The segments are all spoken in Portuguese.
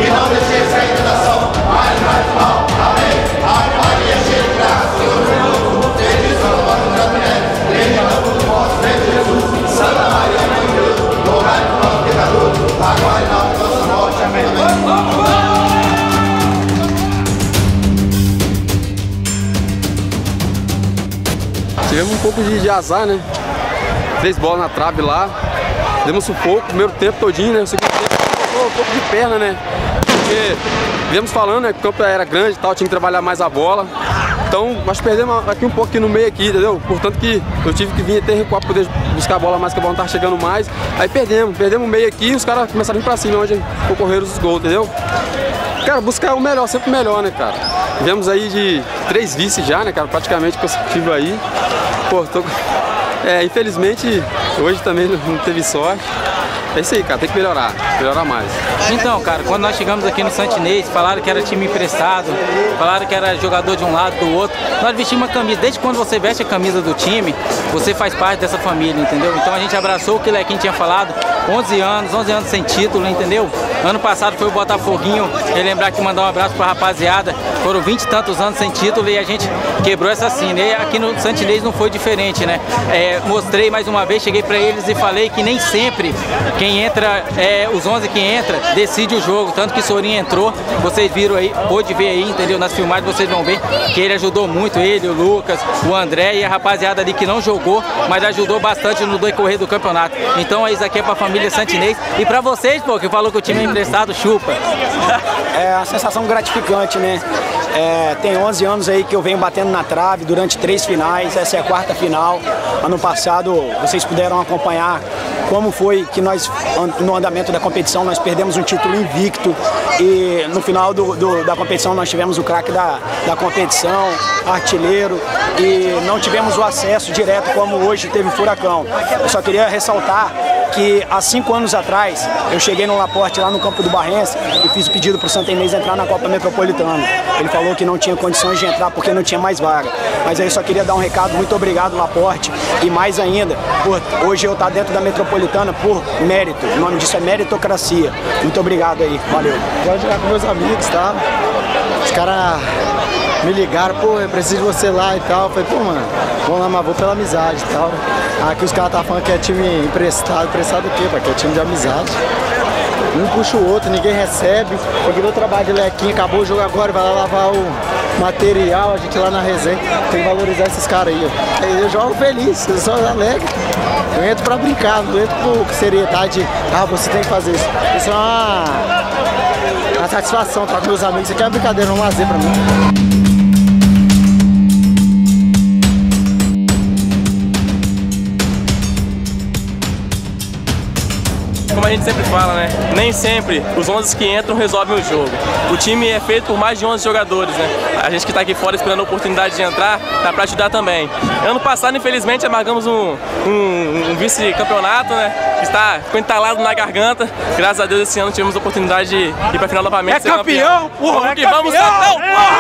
e não deixeis cair em tentação, mas livrai-nos do mal. Amém. Ave Maria, cheia de graça, o Senhor é convosco. Bendita sois vós entre as mulheres, bendito é o fruto do vosso ventre, Jesus. Santa Maria, Mãe de Deus, rogai por nós, pecadores, agora e na hora de nossa morte. Amém. Tivemos um pouco de azar, né? 3 bolas na trave lá. Demos sufoco, primeiro tempo todinho, né? O segundo tempo faltou um pouco de perna, né? Porque viemos falando, né? Que o campo era grande e tal, tinha que trabalhar mais a bola. Então, nós perdemos aqui um pouco aqui no meio aqui, entendeu? Portanto que eu tive que vir até recuar para poder buscar a bola mais, que a bola não tava chegando mais. Aí perdemos o meio aqui e os caras começaram a ir pra cima, onde ocorreram os gols, entendeu? Cara, buscar o melhor, sempre o melhor, né, cara? Tivemos aí de 3 vices já, né, cara? Praticamente consecutivo aí. Pô, infelizmente, hoje também não teve sorte. É isso aí, cara, tem que melhorar mais. Então, cara, quando nós chegamos aqui no Santo Inês, falaram que era time emprestado, falaram que era jogador de um lado, do outro. Nós vestimos uma camisa, desde quando você veste a camisa do time, você faz parte dessa família, entendeu? Então a gente abraçou o que o Lequinho tinha falado, 11 anos sem título, entendeu? Ano passado foi o Botafoguinho, relembrar que mandar um abraço pra rapaziada, foram 20 e tantos anos sem título e a gente quebrou essa cena. E aqui no Santo Inês não foi diferente, né? Mostrei mais uma vez, cheguei pra eles e falei que nem sempre quem entra, os 11 que entra, decide o jogo. Tanto que o Sorinho entrou, vocês viram aí, pôde ver aí, entendeu? Nas filmagens vocês vão ver que ele ajudou muito, ele, o Lucas, o André e a rapaziada ali que não jogou, mas ajudou bastante no decorrer do campeonato. Então isso aqui é pra família Santo Inês. E pra vocês, pô, que falou que o time é emprestado, chupa. É uma sensação gratificante, né? Tem 11 anos aí que eu venho batendo na trave durante 3 finais, essa é a 4ª final. Ano passado vocês puderam acompanhar como foi que nós, no andamento da competição, nós perdemos um título invicto e no final da competição nós tivemos o craque da competição, artilheiro, e não tivemos o acesso direto como hoje teve o Furacão. Eu só queria ressaltar que há 5 anos atrás eu cheguei no Laporte lá no campo do Barrense e fiz o pedido para o Santo Inês entrar na Copa Metropolitana. Ele falou que não tinha condições de entrar porque não tinha mais vaga. Mas aí eu só queria dar um recado, muito obrigado Laporte, e mais ainda, por hoje eu estar dentro da Metropolitana por mérito. O nome disso é meritocracia. Muito obrigado aí, valeu. Gosto de jogar com meus amigos, tá? Os caras me ligaram, pô, eu preciso de você lá e tal. Eu falei, pô, mano, vamos lá, mas vou pela amizade e tal. Aqui os caras estavam falando que é time emprestado. Emprestado o quê, pai? Que é time de amizade. Um puxa o outro, ninguém recebe. Peguei meu trabalho de Lequinho, acabou o jogo agora, vai lá lavar o material, a gente lá na resenha. Tem que valorizar esses caras aí, ó. Eu jogo feliz, eu sou alegre. Eu entro pra brincar, não entro por seriedade. Você tem que fazer isso. Isso é uma satisfação estar com meus amigos. Isso aqui é uma brincadeira, um lazer pra mim. Como a gente sempre fala, né? Nem sempre os 11 que entram resolvem o jogo. O time é feito por mais de 11 jogadores, né? A gente que está aqui fora esperando a oportunidade de entrar, tá para ajudar também. Ano passado, infelizmente, amargamos um vice-campeonato, né? Que ficou entalado na garganta. Graças a Deus, esse ano tivemos a oportunidade de ir para a final novamente. É campeão, porra! Vamos que vamos, Santão!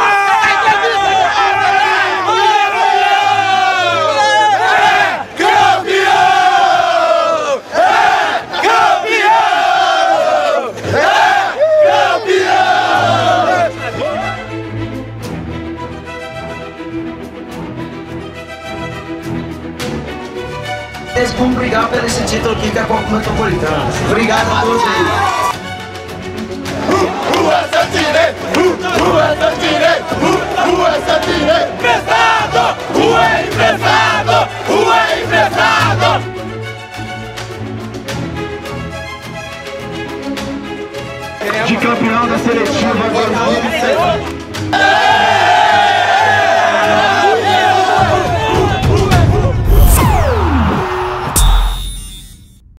Vamos brigar por esse título aqui que é a Copa Metropolitana. Obrigado a todos aí. Rua Santo Inês! Rua Santo Inês! Rua Santo Inês!